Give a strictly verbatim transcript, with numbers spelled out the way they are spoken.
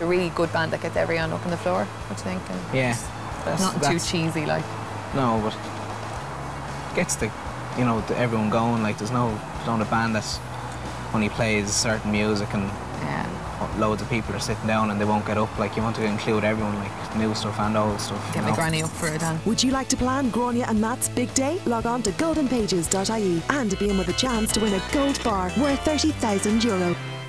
A really good band that gets everyone up on the floor, what do you think? And Yeah. That's, Nothing that's, too cheesy, like. No, but gets the, you know, the, everyone going. Like, there's no, there's not a band that only plays certain music and yeah. loads of people are sitting down and they won't get up. Like, you want to include everyone, like new stuff and old stuff. Get my granny up for it, then. Would you like to plan Grainne and Matt's big day? Log on to golden pages dot I E and be in with a chance to win a gold bar worth thirty thousand euro.